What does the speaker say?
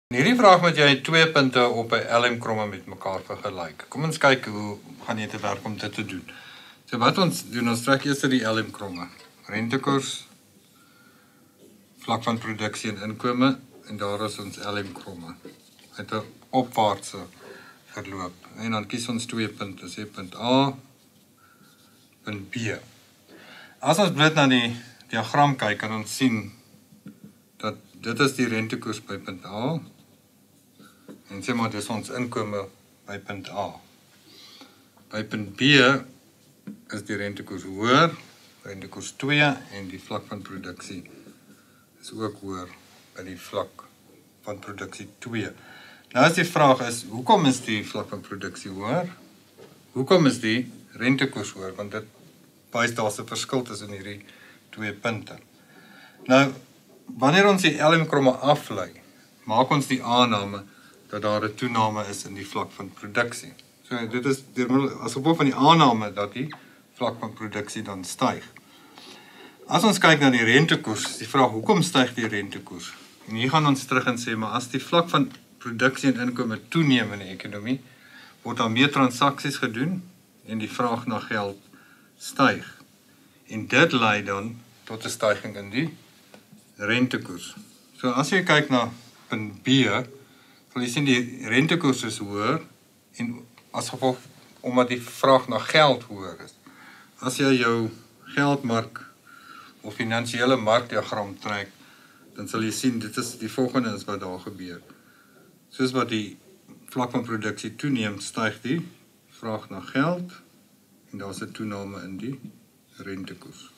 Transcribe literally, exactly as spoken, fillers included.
In hierdie vraag moet jy twee punte op 'n L M kromme met mekaar vergelyk. Kom ons kyk hoe gaan jy te werk om dit te doen. So wat ons doen, ons trek eers die L M kromme. Rentekoers, vlak van produksie en inkome, en daar is ons L M kromme. Met 'n opwaartse verloop. En dan kies ons twee punte, sê punt A, punt B. As ons bloot na die diagram kyk, kan ons sien dat dit is die rentekoers by punt A, en sê maar, dit is ons inkome by punt A. By punt B is die rentekoers hoër, rentekoers twee, en die vlak van produksie is ook hoër by die vlak van produksie twee. Nou as die vraag is, hoekom is die vlak van produksie hoër? Hoekom is die rentekoers hoër? Want dit wys daar's 'n verskil tussen hierdie twee punte. Nou, wanneer ons die L M kromme aflei, maak ons die aanname dat daar 'n toename is in die vlak van produksie. So dit is as gevolg van die aanname dat die vlak van produksie dan styg. As ons kyk na die rentekoers, die vraag hoekom styg die rentekoers? En hier gaan ons terug en sê, maar as die vlak van produksie en inkome toeneem in die ekonomie, word daar meer transaksies gedoen en die vraag na geld styg. En dit lei dan tot 'n styging in die rentekoers. So as jy kyk na punt B, sal jy sien die rentekoers is hoër en as gevolg omdat die vraag na geld hoër is. As jy jou geldmark of finansiële markdiagram trek, dan sal jy sien dit is die volgende is wat daar gebeur. Soos wat die vlak van produksie toeneem, styg die vraag na geld en daar's 'n toename in die rentekoers.